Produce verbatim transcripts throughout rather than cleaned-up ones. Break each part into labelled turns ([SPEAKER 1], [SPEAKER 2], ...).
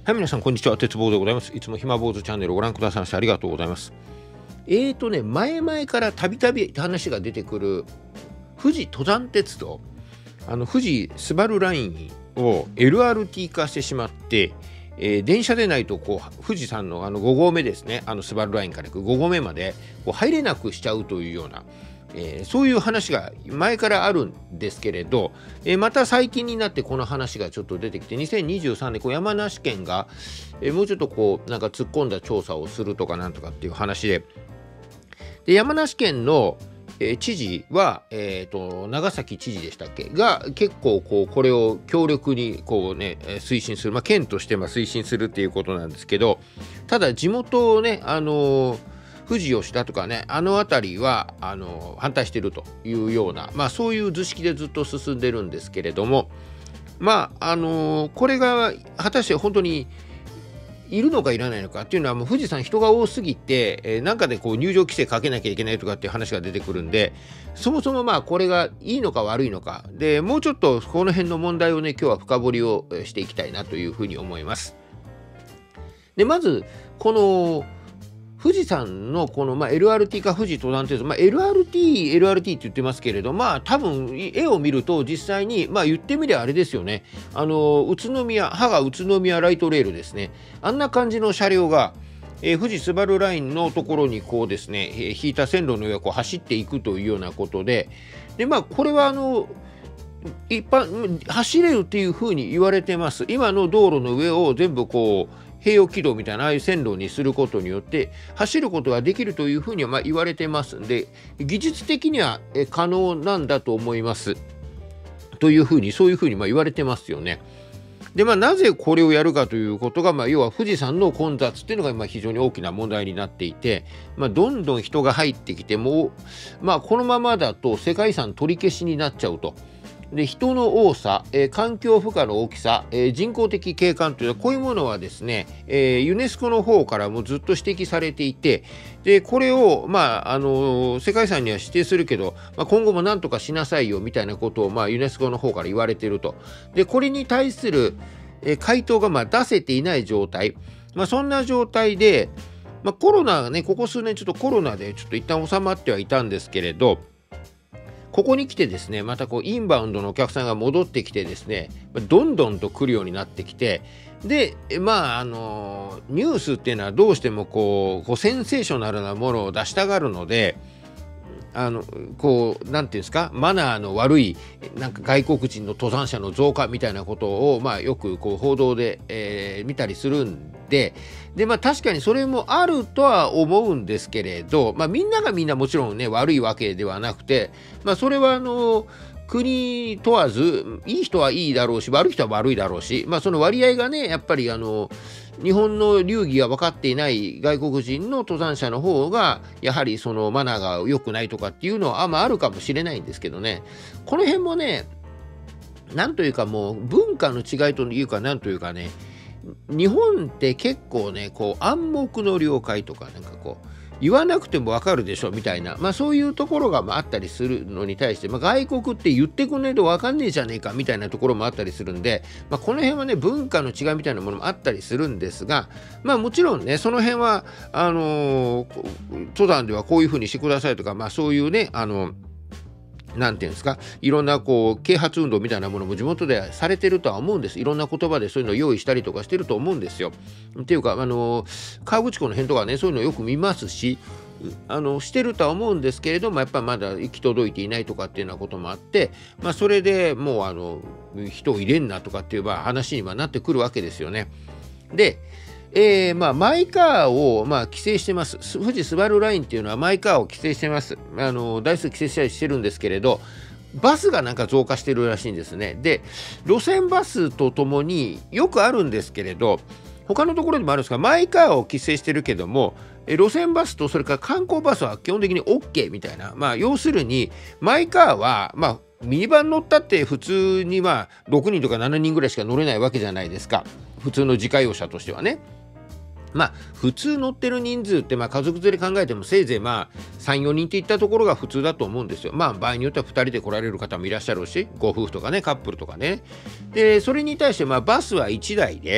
[SPEAKER 1] はい、皆さん、こんにちは。鉄棒でございます。いつも暇坊主チャンネルをご覧くださいましてありがとうございます。えーとね、前々からたびたび話が出てくる富士登山鉄道、あの富士スバルラインを エルアールティー 化してしまって、えー、電車でないとこう富士山のあのご合目ですね、あのスバルラインから行くご合目までこう入れなくしちゃうというような、えー、そういう話が前からあるんですけれど、えー、また最近になってこの話がちょっと出てきて、にせんにじゅうさんねんこう山梨県が、えー、もうちょっとこうなんか突っ込んだ調査をするとかなんとかっていう話で、で山梨県の、えー、知事は、えーと、長崎知事でしたっけが結構こうこれを強力にこう、ね、推進する、まあ、県としてまあ推進するっていうことなんですけど、ただ地元をね、あのー富士吉田とかね、あの辺りはあの反対しているというような、まあ、そういう図式でずっと進んでるんですけれども、まああのこれが果たして本当にいるのかいらないのかっていうのは、もう富士山人が多すぎて、えー、なんかでこう入場規制かけなきゃいけないとかっていう話が出てくるんで、そもそもまあこれがいいのか悪いのかで、もうちょっとこの辺の問題をね、今日は深掘りをしていきたいなというふうに思います。でまずこの富士山のこの、まあ、エルアールティー か富士登山鉄道、まあ、エルアールティー、エルアールティー って言ってますけれど、まあ多分絵を見ると実際に、まあ言ってみればあれですよね、あの宇都宮、芳賀宇都宮ライトレールですね、あんな感じの車両が、えー、富士スバルラインのところにこうですね、えー、引いた線路の上をこう走っていくというようなことで、でまあこれはあの一般走れるっていうふうに言われてます。今の道路の上を全部こう併用軌道みたいなああいう線路にすることによって走ることができるというふうにはまあ言われてますんで、技術的には可能なんだと思いますというふうに、そういうふうにまあ言われてますよね。でまあなぜこれをやるかということが、まあ、要は富士山の混雑っていうのが今非常に大きな問題になっていて、まあ、どんどん人が入ってきても、まあ、このままだと世界遺産取り消しになっちゃうと。で人の多さ、えー、環境負荷の大きさ、えー、人工的景観というのはこういうものはですね、えー、ユネスコの方からもずっと指摘されていて、でこれを、まああのー、世界遺産には指定するけど、まあ、今後も何とかしなさいよみたいなことを、まあ、ユネスコの方から言われていると。でこれに対する、えー、回答がまあ出せていない状態、まあ、そんな状態で、まあ、コロナがね、ここ数年ちょっとコロナでちょっと一旦収まってはいたんですけれど、ここに来てですね、またこうインバウンドのお客さんが戻ってきてですね、どんどんと来るようになってきて、でまああのニュースっていうのはどうしてもこうこうセンセーショナルなものを出したがるので、あのこうなんていうんですか、マナーの悪いなんか外国人の登山者の増加みたいなことを、まあ、よくこう報道で、えー、見たりするんで、でまあ確かにそれもあるとは思うんですけれど、まあ、みんながみんなもちろんね悪いわけではなくて、まあ、それはあの国問わずいい人はいいだろうし悪い人は悪いだろうし、まあ、その割合がねやっぱりあの日本の流儀が分かっていない外国人の登山者の方がやはりそのマナーが良くないとかっていうのはあ、まあ、あるかもしれないんですけどね、この辺もねなんというかもう文化の違いというかなんというかね、日本って結構ねこう暗黙の了解とかなんかこう言わなくても分かるでしょみたいな、まあ、そういうところがあったりするのに対して、まあ、外国って言ってくんねえと分かんねえじゃねえかみたいなところもあったりするんで、まあ、この辺はね文化の違いみたいなものもあったりするんですが、まあもちろんねその辺はあのー、登山ではこういうふうにしてくださいとか、まあそういうねあのなんていうんですか、いろんなこう啓発運動みたいなものも地元でされてるとは思うんです。いろんな言葉でそういうのを用意したりとかしてると思うんですよ。っていうかあの河口湖の辺とかねそういうのをよく見ますし、あのしてるとは思うんですけれども、やっぱりまだ行き届いていないとかっていうようなこともあって、まあ、それでもうあの人を入れんなとかっていう話にはなってくるわけですよね。でえーまあ、マイカーを、まあ、規制してます。富士スバルラインっていうのはマイカーを規制してます。あの台数規制したりしてるんですけれど、バスがなんか増加してるらしいんですね。で路線バスとともによくあるんですけれど、他のところでもあるんですが、マイカーを規制してるけどもえ路線バスとそれから観光バスは基本的に OK みたいな、まあ、要するにマイカーはまあミニバン乗ったって普通にまあろくにんとかななにんぐらいしか乗れないわけじゃないですか、普通の自家用車としてはね。まあ普通乗ってる人数ってまあ家族連れ考えてもせいぜいまあさん、よにんっていったところが普通だと思うんですよ。まあ場合によってはふたりで来られる方もいらっしゃるし、ご夫婦とかねカップルとかね。でそれに対してまあバスはいちだいで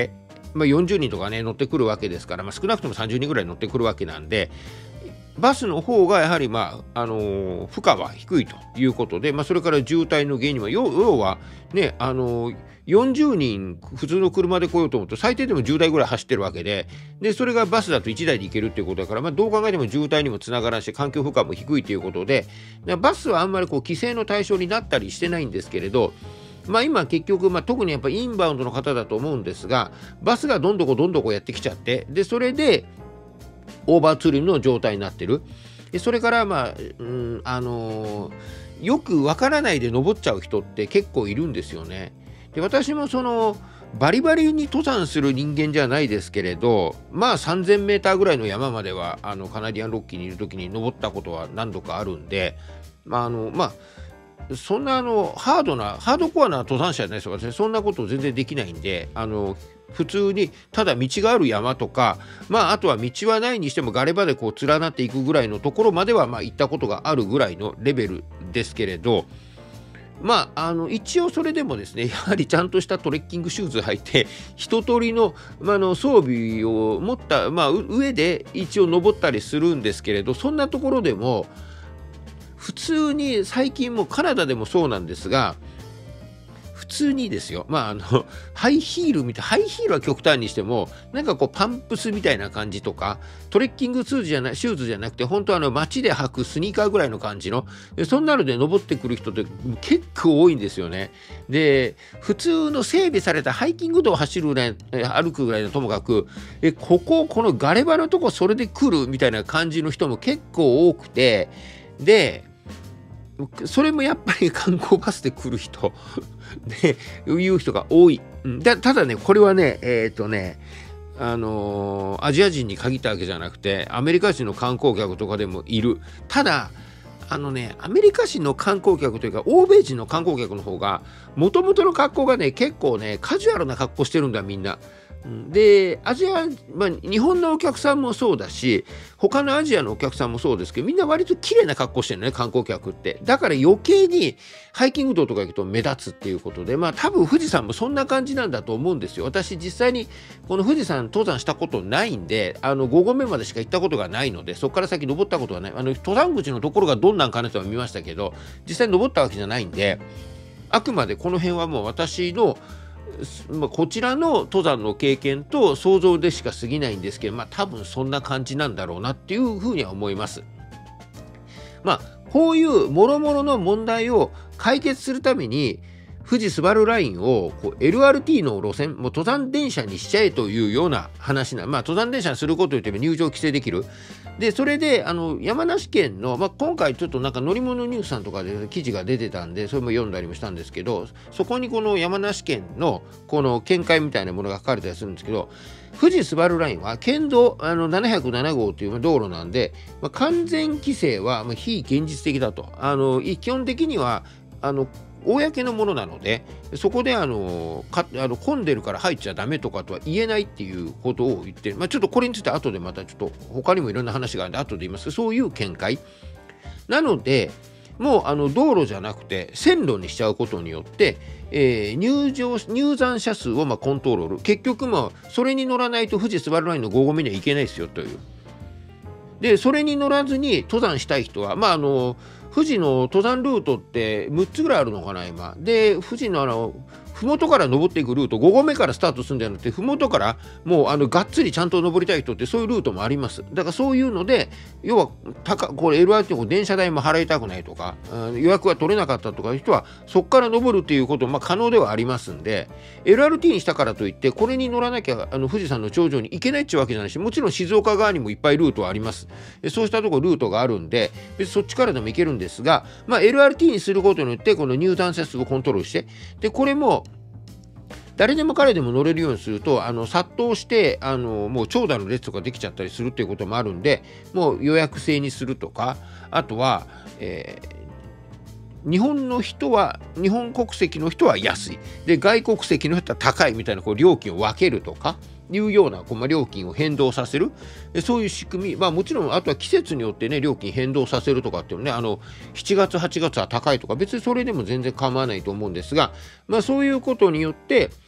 [SPEAKER 1] まあ、よんじゅうにんとかね乗ってくるわけですから、まあ、少なくともさんじゅうにんぐらい乗ってくるわけなんで、バスの方がやはり、まああのー負荷は低いということで、まあ、それから渋滞の原因には要要はね、あのーよんじゅうにん普通の車で来ようと思うと最低でもじゅうだいぐらい走ってるわけで、でそれがバスだといちだいで行けるっていうことだから、まあ、どう考えても渋滞にもつながらんし環境負荷も低いということで、バスはあんまりこう規制の対象になったりしてないんですけれど、まあ、今結局、まあ、特にやっぱインバウンドの方だと思うんですが、バスがどんどこどんどこやってきちゃって、でそれでオーバーツーリムの状態になってる。でそれからまあ、うんあのーよくわからないで登っちゃう人って結構いるんですよね。で私もそのバリバリに登山する人間じゃないですけれど、まあさんぜんメーターぐらいの山まではあのカナディアンロッキーにいる時に登ったことは何度かあるんで、まああのまあそんなあのハードなハードコアな登山者じゃないですよ、私そんなこと全然できないんで、あの普通にただ道がある山とか、まああとは道はないにしてもガレ場でこう連なっていくぐらいのところまではまあ行ったことがあるぐらいのレベルですけれど、まあ、あの一応それでもですね、やはりちゃんとしたトレッキングシューズ履いて一通りの、まあ、の装備を持った、まあ、上で一応登ったりするんですけれど、そんなところでも普通に最近もカナダでもそうなんですが、普通にですよ、まああのハイヒールみたい、ハイヒールは極端にしてもなんかこうパンプスみたいな感じとか、トレッキングシューズじゃないシューズじゃなくて本当あの街で履くスニーカーぐらいの感じの、そんなので登ってくる人って結構多いんですよね。で普通の整備されたハイキング道を走るぐらい歩くぐらいのともかく、えこここのガレ場のとこそれで来るみたいな感じの人も結構多くて、でそれもやっぱり観光バスで来る人でいう人が多い。だただね、これはね、えっとね、あのーアジア人に限ったわけじゃなくて、アメリカ人の観光客とかでもいる。ただ、あのね、アメリカ人の観光客というか、欧米人の観光客の方が、もともとの格好がね、結構ね、カジュアルな格好してるんだ、みんな。でアジア、まあ、日本のお客さんもそうだし他のアジアのお客さんもそうですけど、みんな割と綺麗な格好してるね、観光客って。だから余計にハイキング道とか行くと目立つっていうことで、まあ多分富士山もそんな感じなんだと思うんですよ。私実際にこの富士山登山したことないんで、あのご合目までしか行ったことがないので、そこから先登ったことはない。あの登山口のところがどんなんかなとは見ましたけど、実際に登ったわけじゃないんで、あくまでこの辺はもう私のこちらの登山の経験と想像でしか過ぎないんですけど、まあ多分そんな感じなんだろうなっていうふうには思います。まあこういうもろもろの問題を解決するために富士スバルラインをこう エルアールティー の路線、もう登山電車にしちゃえというような話な、まあ登山電車にすることによって入場規制できる。でそれであの山梨県の、まあ、今回ちょっとなんか乗り物ニュースさんとかで記事が出てたんで、それも読んだりもしたんですけど、そこにこの山梨県のこの見解みたいなものが書かれたりするんですけど、富士スバルラインは県道あのななひゃくなな号という道路なんで、まあ、完全規制はまあ非現実的だと。あの基本的にはあの公のものなので、そこであのかあの混んでるから入っちゃダメとかとは言えないっていうことを言って、まあ、ちょっとこれについて後でまたちょっと他にもいろんな話があるんで後で言いますけど、そういう見解なので、もうあの道路じゃなくて線路にしちゃうことによって、えー、入場入山者数をまあコントロール、結局まあそれに乗らないと富士スバルラインのご合目には行けないですよという。でそれに乗らずに登山したい人はまああの富士の登山ルートってむっつぐらいあるのかな今で、富士のあの麓から登っていくルート、ご合目からスタートするんじゃなくて、麓からもうあのがっつりちゃんと登りたい人ってそういうルートもあります。だからそういうので、要は高これ エルアールティー の電車代も払いたくないとか、予約が取れなかったとかいう人はそこから登るっていうこともまあ可能ではありますんで、 エルアールティー にしたからといってこれに乗らなきゃあの富士山の頂上に行けないっていうわけじゃないし、もちろん静岡側にもいっぱいルートはあります。そうしたところルートがあるんで、別にそっちからでも行けるんですが、まあ、エルアールティー にすることによってこの入山者数をコントロールして、でこれも誰でも彼でも乗れるようにするとあの殺到してあのもう長蛇の列とかできちゃったりするっていうこともあるんで、もう予約制にするとか、あとは、えー、日本の人は日本国籍の人は安いで外国籍の人は高いみたいなこう料金を分けるとかいうようなこう、まあ、料金を変動させる、そういう仕組み、まあ、もちろんあとは季節によってね料金変動させるとかっていうのね、あのしちがつはちがつは高いとか別にそれでも全然構わないと思うんですが、まあ、そういうことによって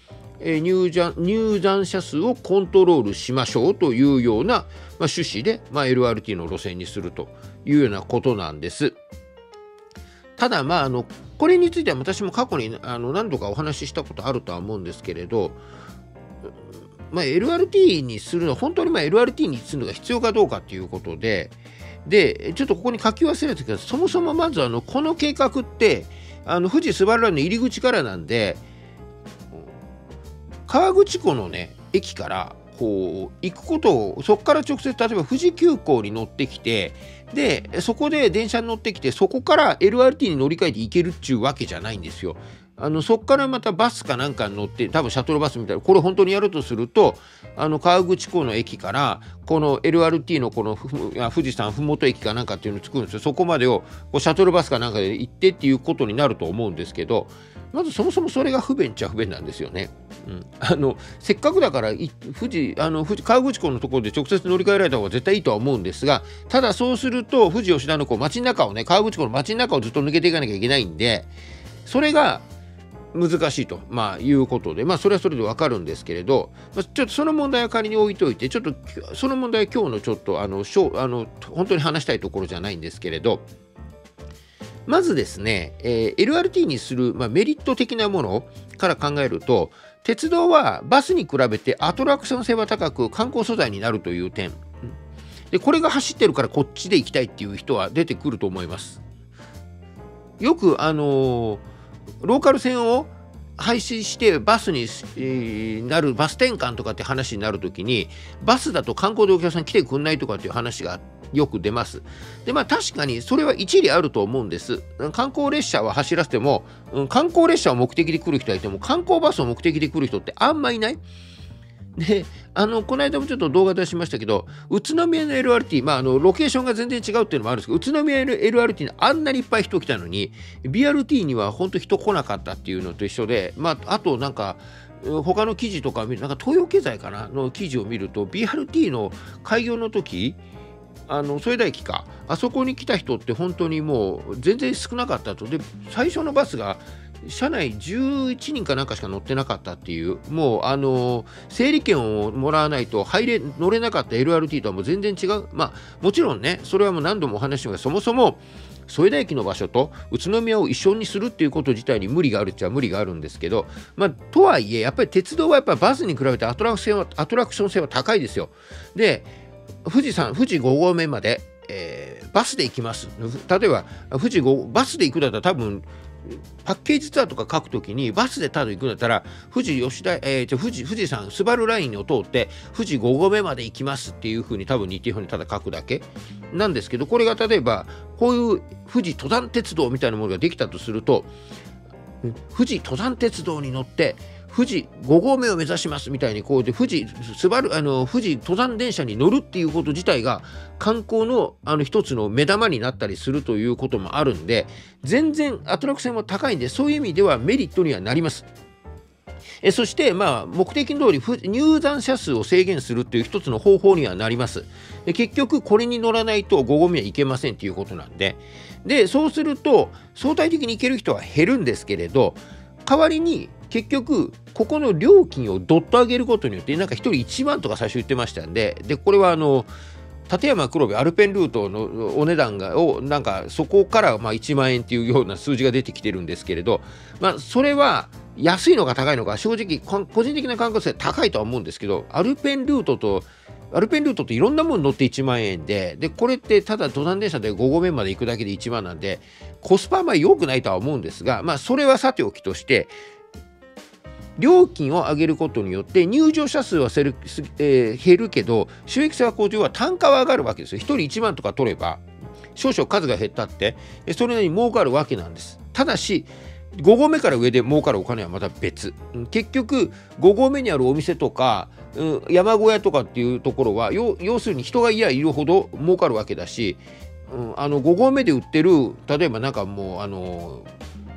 [SPEAKER 1] えー、入山入山者数をコントロールしましょうというような、まあ、趣旨で、まあ、エルアールティー の路線にするというようなことなんです。ただまああのこれについては私も過去にあの何度かお話ししたことあるとは思うんですけれど、まあ、エルアールティー にするのは本当にまあ エルアールティー にするのが必要かどうかということで、でちょっとここに書き忘れたけど、そもそもまずあのこの計画ってあの富士スバルラインの入り口からなんで、河口湖のね駅からこう行くことを、そこから直接例えば富士急行に乗ってきて、でそこで電車に乗ってきて、そこから エルアールティー に乗り換えて行けるっちゅうわけじゃないんですよ。あのそこからまたバスかなんかに乗って、多分シャトルバスみたいな、これ本当にやるとすると、あの河口湖の駅からこの エルアールティー のこの富士山ふもと駅かなんかっていうのを作るんですよ。そこまでをこうシャトルバスかなんかで行ってっていうことになると思うんですけど、まずそもそもそれが不便っちゃ不便なんですよね。うん、あのせっかくだから富士あの富士河口湖のところで直接乗り換えられた方が絶対いいとは思うんですが、ただそうすると富士吉田のこう街の中をね、河口湖の街の中をずっと抜けていかなきゃいけないんで、それが難しいと、まあ、いうことで、まあ、それはそれで分かるんですけれど、まあ、ちょっとその問題は仮に置いといて、ちょっとその問題は今日のちょっとあのしょあの本当に話したいところじゃないんですけれど、まずですね、えー、エルアールティー にする、まあ、メリット的なものから考えると、鉄道はバスに比べてアトラクション性は高く観光素材になるという点で、これが走ってるからこっちで行きたいっていう人は出てくると思います。よくあのーローカル線を廃止してバスになる、バス転換とかって話になるときに、バスだと観光でお客さん来てくんないとかっていう話がよく出ます。でまあ確かにそれは一理あると思うんです。観光列車は走らせても、観光列車を目的で来る人はいても、観光バスを目的で来る人ってあんまいない。であのこの間もちょっと動画出しましたけど、宇都宮の エルアールティー、まあ、あのロケーションが全然違うっていうのもあるんですけど、宇都宮の エルアールティー にあんなにいっぱい人来たのに ビーアールティー には本当人来なかったっていうのと一緒で、まあ、あとなんか他の記事とか見る、なんか東洋経済かなの記事を見ると ビーアールティー の開業の時、あの添田駅か、あそこに来た人って本当にもう全然少なかったと。で最初のバスが車内じゅういちにんかなんかしか乗ってなかったっていう、もうあの整理券をもらわないと入れ乗れなかった エルアールティー とはもう全然違う。まあもちろんね、それはもう何度もお話ししますが、そもそも添田駅の場所と宇都宮を一緒にするっていうこと自体に無理があるっちゃ無理があるんですけど、まあとはいえやっぱり鉄道はやっぱりバスに比べてアトラクションはアトラクション性は高いですよ。で富士山富士ご合目まで、えー、バスで行きます。例えば富士ごバスで行くだったら多分パッケージツアーとか書くときにバスでただ行くんだったら富士吉田、えー、富士富士山スバルラインを通って富士ご合目まで行きますっていうふうに多分似てるふうにただ書くだけなんですけど、これが例えばこういう富士登山鉄道みたいなものができたとすると、富士登山鉄道に乗って富士ご合目を目指しますみたいにこうで富士スバルあの富士登山電車に乗るっていうこと自体が観光のあの一つの目玉になったりするということもあるんで、全然アトラクションも高いんで、そういう意味ではメリットにはなります。えそしてまあ目的通り入山者数を制限するっていう一つの方法にはなります。で結局これに乗らないとご合目は行けませんっていうことなんで、でそうすると相対的に行ける人は減るんですけれど、代わりに結局ここの料金をどっと上げることによって、なんかひとりいちまんとか最初言ってましたんで、でこれはあの立山黒部アルペンルートのお値段がをなんかそこからまあいちまんえんっていうような数字が出てきてるんですけれど、まあそれは安いのか高いのか正直個人的な感覚で高いとは思うんですけど、アルペンルートとアルペンルートっていろんなもの乗っていちまんえんで、でこれってただ登山電車でご合目まで行くだけでいちまんなんでコスパはまあ良くないとは思うんですが、まあそれはさておきとして、料金を上げることによって入場者数はせる、えー、減るけど収益性は向上は単価は上がるわけですよ。ひとりいちまんとか取れば少々数が減ったってそれなりに儲かるわけなんです。ただしご合目から上で儲かるお金はまた別。結局ご合目にあるお店とか、うん、山小屋とかっていうところは要するに人がいやいるほど儲かるわけだし、うん、あのご合目で売ってる例えばなんかもうあの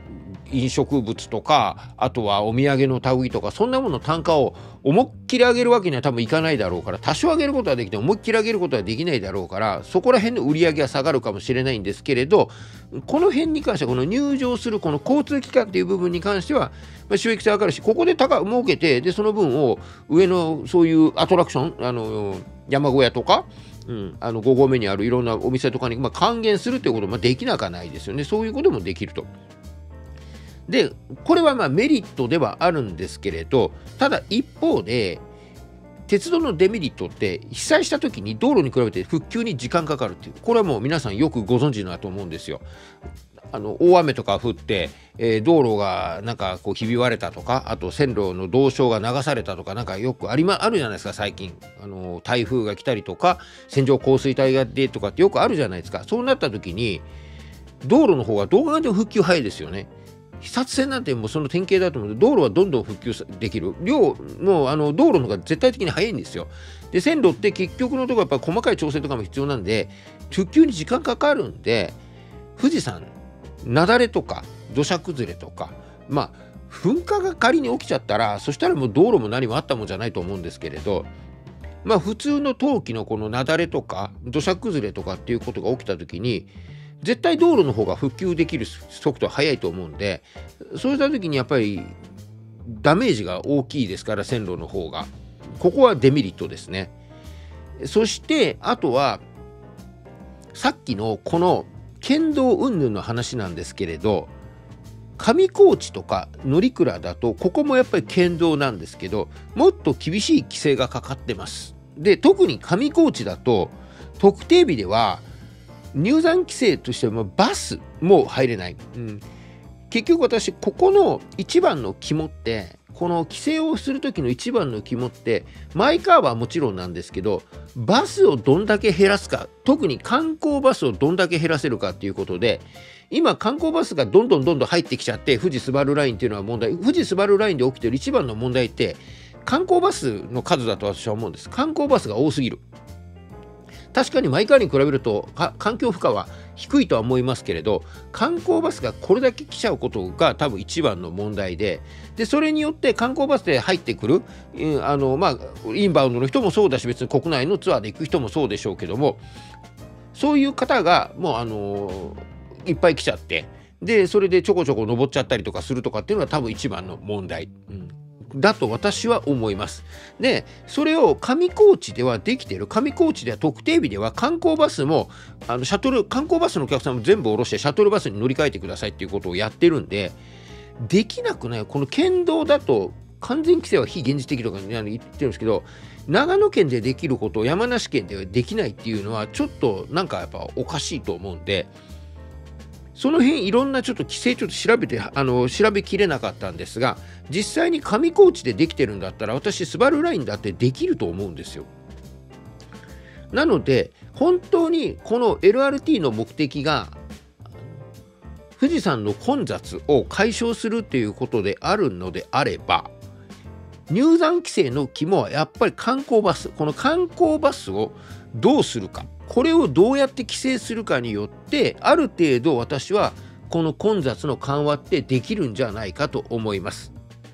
[SPEAKER 1] 飲食物とか、あとはお土産の類とか、そんなものの単価を思いっきり上げるわけには多分いかないだろうから、多少上げることはできて思いっきり上げることはできないだろうから、そこら辺の売り上げは下がるかもしれないんですけれど、この辺に関してはこの入場するこの交通機関っていう部分に関しては、まあ、収益性上がるし、ここで高儲けて、でその分を上のそういうアトラクション、あの山小屋とか、うん、あのご合目にあるいろんなお店とかに、まあ、還元するということもできなくはないですよね。そういうこともできると。でこれはまあメリットではあるんですけれど、ただ一方で鉄道のデメリットって被災した時に道路に比べて復旧に時間かかるっていう、これはもう皆さんよくご存知だと思うんですよ。あの大雨とか降って、えー、道路がなんかこうひび割れたとか、あと線路の道床が流されたとか、なんかよくあり、ま、あるじゃないですか最近。あの台風が来たりとか線状降水帯が出とかってよくあるじゃないですか。そうなった時に道路の方がどう考えても復旧早いですよね。肥薩線なんてもうその典型だと思うので、道路はどんどん復旧できる量もあの道路の方が絶対的に早いんですよ。で線路って結局のところやっぱ細かい調整とかも必要なんで復旧に時間かかるんで、富士山雪崩とか土砂崩れとか、まあ噴火が仮に起きちゃったら、そしたらもう道路も何もあったもんじゃないと思うんですけれど、まあ普通の冬季のこの雪崩とか土砂崩れとかっていうことが起きた時に絶対道路の方が復旧できる速度は速いと思うんで、そうした時にやっぱりダメージが大きいですから、線路の方がここはデメリットですね。そしてあとはさっきのこの県道云々の話なんですけれど、上高地とか乗鞍だとここもやっぱり県道なんですけど、もっと厳しい規制がかかってます。で特に上高地だと特定日では入山規制としてもバスも入れない、うん、結局私ここの一番の肝って、この規制をする時の一番の肝ってマイカーはもちろんなんですけど、バスをどんだけ減らすか、特に観光バスをどんだけ減らせるかっていうことで、今観光バスがどんどんどんどん入ってきちゃって、富士スバルラインっていうのは問題、富士スバルラインで起きてる一番の問題って観光バスの数だと私は思うんです。観光バスが多すぎる。確かにマイカーに比べると環境負荷は低いとは思いますけれど、観光バスがこれだけ来ちゃうことが多分一番の問題で、でそれによって観光バスで入ってくる、あのまあインバウンドの人もそうだし、別に国内のツアーで行く人もそうでしょうけども、そういう方がもうあのいっぱい来ちゃって、でそれでちょこちょこ登っちゃったりとかするとかっていうのが多分一番の問題、うんだと私は思います。でそれを上高地ではできている。上高地では特定日では観光バスもあのシャトル観光バスのお客さんも全部降ろしてシャトルバスに乗り換えてくださいっていうことをやってるんで、できなくない。この県道だと完全規制は非現実的とか言ってるんですけど、長野県でできることを山梨県ではできないっていうのはちょっとなんかやっぱおかしいと思うんで、その辺いろんなちょっと規制ちょっと調べてあの調べきれなかったんですが、実際に上高地でできてるんだったら私スバルラインだってできると思うんですよ。なので本当にこの エルアールティー の目的が富士山の混雑を解消するということであるのであれば、入山規制の肝はやっぱり観光バス、この観光バスをどうするか、これをどうやって規制するかによってある程度私はこの混雑の緩和ってできるんじゃないかと思います。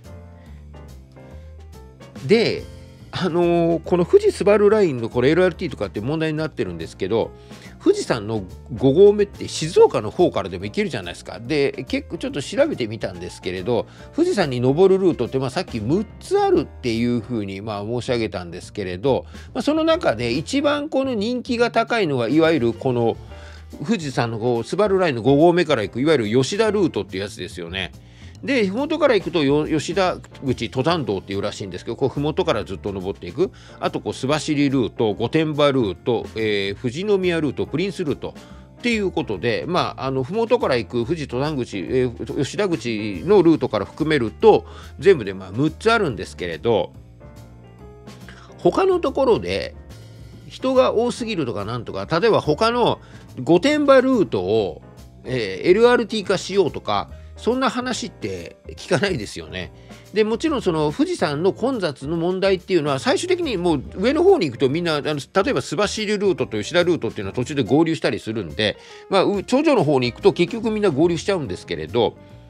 [SPEAKER 1] であのー、この富士スバルラインのこれ エルアールティー とかって問題になってるんですけど、富士山のご合目って静岡の方からでも行けるじゃないですか。で結構ちょっと調べてみたんですけれど、富士山に登るルートって、まあ、さっきむっつあるっていうふうにまあ申し上げたんですけれど、まあ、その中で一番この人気が高いのがいわゆるこの富士山のこうスバルラインのご合目から行くいわゆる吉田ルートっていうやつですよね。で麓から行くと吉田口登山道っていうらしいんですけど、こう麓からずっと登っていく。あとこう須走ルート、御殿場ルート、えー、富士宮ルート、プリンスルートっていうことで、まああの麓から行く富士登山口、えー、吉田口のルートから含めると全部でまあむっつあるんですけれど、他のところで人が多すぎるとかなんとか、例えば他の御殿場ルートを、えー、エルアールティー 化しようとか、そんな話って聞かないですよね。でもちろんその富士山の混雑の問題っていうのは最終的にもう上の方に行くとみんなあの例えば須走ルートと吉田ルートっていうのは途中で合流したりするんで、まあ、頂上の方に行くと結局みんな合流しちゃうんですけれど、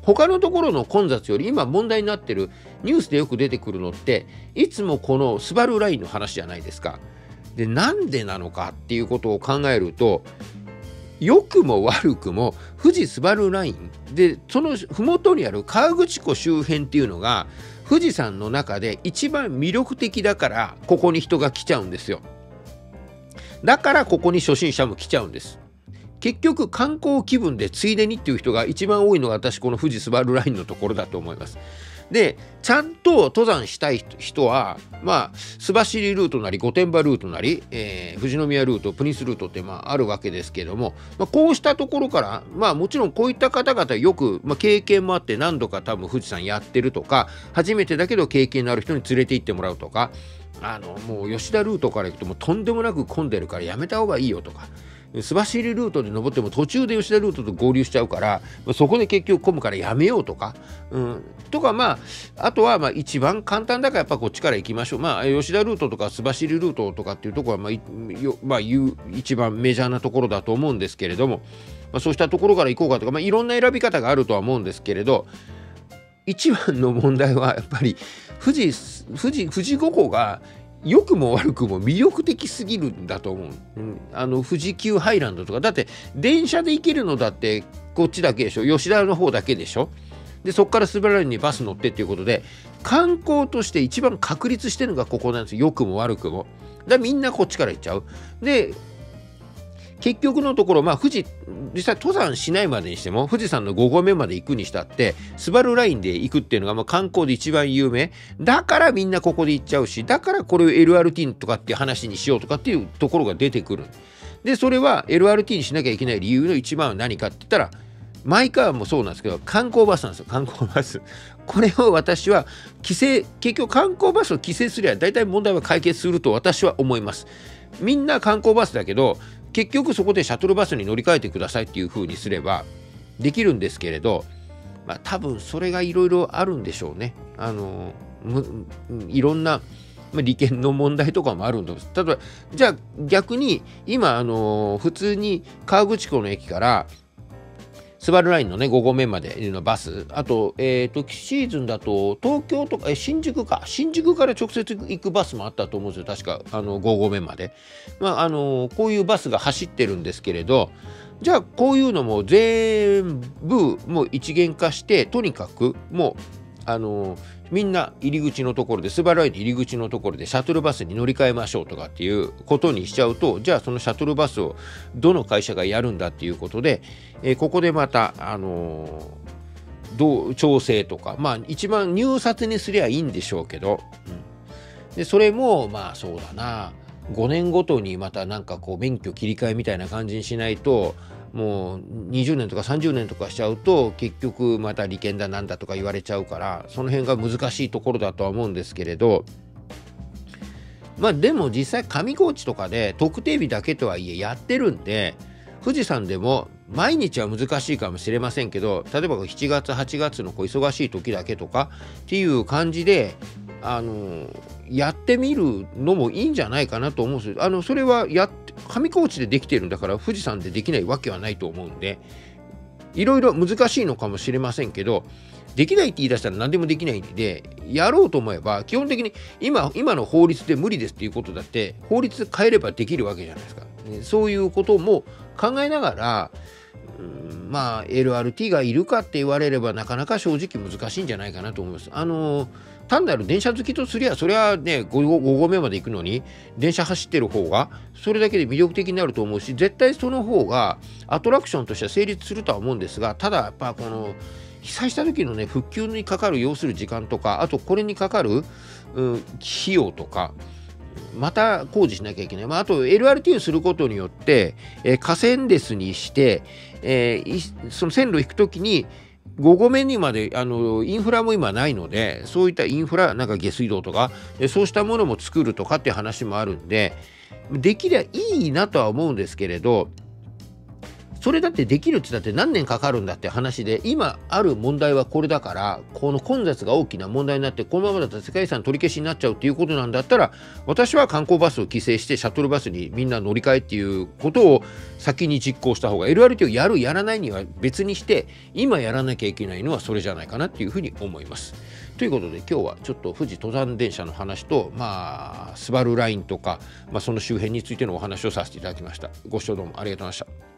[SPEAKER 1] 他のところの混雑より今問題になってるニュースでよく出てくるのっていつもこのスバルラインの話じゃないですか。でなんでなのかっていうことを考えると、良くも悪くも富士スバルラインでその麓にある河口湖周辺っていうのが富士山の中で一番魅力的だから、ここに人が来ちゃうんですよ。だからここに初心者も来ちゃうんです。結局観光気分でついでにっていう人が一番多いのが私この富士スバルラインのところだと思います。でちゃんと登山したい人はまあ須走ルートなり御殿場ルートなり、えー、富士宮ルートプリンスルートってまああるわけですけども、まあ、こうしたところからまあもちろんこういった方々よく、まあ、経験もあって何度か多分富士山やってるとか、初めてだけど経験のある人に連れて行ってもらうとか、あのもう吉田ルートから行くともうとんでもなく混んでるからやめた方がいいよとか、須走ルートで登っても途中で吉田ルートと合流しちゃうからそこで結局混むからやめようとか、うん、とかまああとはまあ一番簡単だからやっぱこっちから行きましょう、まあ吉田ルートとか須走ルートとかっていうところはまあよ、まあ、一番メジャーなところだと思うんですけれども、まあ、そうしたところから行こうかとか、まあ、いろんな選び方があるとは思うんですけれど、一番の問題はやっぱり富士富士富士五湖が良くも悪くも魅力的すぎるんだと思う、うん、あの富士急ハイランドとかだって電車で行けるのだってこっちだけでしょ、吉田の方だけでしょ。でそこからスバルラインにバス乗ってっていうことで観光として一番確立してるのがここなんですよ、良くも悪くも。だからみんなこっちから行っちゃう。で結局のところ、まあ、富士実際登山しないまでにしても富士山のご合目まで行くにしたってスバルラインで行くっていうのがまあ観光で一番有名だからみんなここで行っちゃうし、だからこれを エルアールティー とかっていう話にしようとかっていうところが出てくる。でそれは エルアールティー にしなきゃいけない理由の一番は何かって言ったら、マイカーもそうなんですけど観光バスなんですよ。観光バスこれを私は規制、結局観光バスを規制すれば大体問題は解決すると私は思います。みんな観光バスだけど結局そこでシャトルバスに乗り換えてくださいっていう風にすればできるんですけれど、まあ、多分それがいろいろあるんでしょうね。あのいろんな利権の問題とかもあるんです。例えばじゃあ逆に今あの普通に河口湖の駅からスバルラインのねご合目までのバス、あと,、えー、とシーズンだと東京とかえ新宿か新宿から直接行くバスもあったと思うんですよ、確かあのご合目まで、まあ、あのこういうバスが走ってるんですけれど、じゃあこういうのも全部もう一元化してとにかくもうあのみんな入り口のところでスバルラインの入り口のところでシャトルバスに乗り換えましょうとかっていうことにしちゃうと、じゃあそのシャトルバスをどの会社がやるんだっていうことで、えー、ここでまたあのー、どう調整とか、まあ一番入札にすりゃいいんでしょうけど、うん、でそれもまあそうだなごねんごとにまたなんかこう免許切り替えみたいな感じにしないと、もうにじゅうねんとかさんじゅうねんとかしちゃうと結局また利権だなんだとか言われちゃうから、その辺が難しいところだとは思うんですけれど、まあでも実際上高地とかで特定日だけとはいえやってるんで、富士山でも毎日は難しいかもしれませんけど、例えばしちがつはちがつのこう忙しい時だけとかっていう感じであのやってみるのもいいんじゃないかなと思うんですよ。あのそれはやって上高地でできてるんだから富士山でできないわけはないと思うんで、いろいろ難しいのかもしれませんけど、できないって言い出したら何でもできないんで、やろうと思えば基本的に 今, 今の法律で無理ですっていうことだって法律変えればできるわけじゃないですか。そういうことも考えながら、うん、まあ エルアールティー がいるかって言われればなかなか正直難しいんじゃないかなと思います。あの単なる電車好きとすりゃそれはね 5, 5合目まで行くのに電車走ってる方がそれだけで魅力的になると思うし、絶対その方がアトラクションとしては成立するとは思うんですが、ただやっぱこの被災した時のね復旧にかかる要する時間とか、あとこれにかかる、うん、費用とかまた工事しなきゃいけない、まあ、あと エルアールティー をすることによって、えー、架線ですにして、えー、その線路行く時にご合目にまであのインフラも今ないので、そういったインフラなんか下水道とかそうしたものも作るとかっていう話もあるんで、できりゃいいなとは思うんですけれど、 それだってできるって言ったって何年かかるんだって話で、今ある問題はこれだから、この混雑が大きな問題になって、このままだと世界遺産取り消しになっちゃうっていうことなんだったら、私は観光バスを規制してシャトルバスにみんな乗り換えっていうことを先に実行した方が、 エルアールティー をやるやらないには別にして、今やらなきゃいけないのはそれじゃないかなっていうふうに思います。ということで今日はちょっと富士登山電車の話と、まあスバルラインとか、まあ、その周辺についてのお話をさせていただきました。ご視聴どうもありがとうございました。